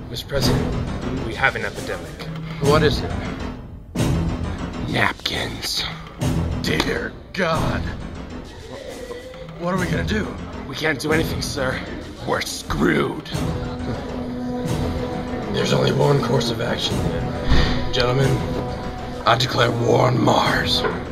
Mr. President, we have an epidemic. What is it? Napkins. Dear God. What are we gonna do? We can't do anything, sir. We're screwed. There's only one course of action then. Gentlemen, I declare war on Mars.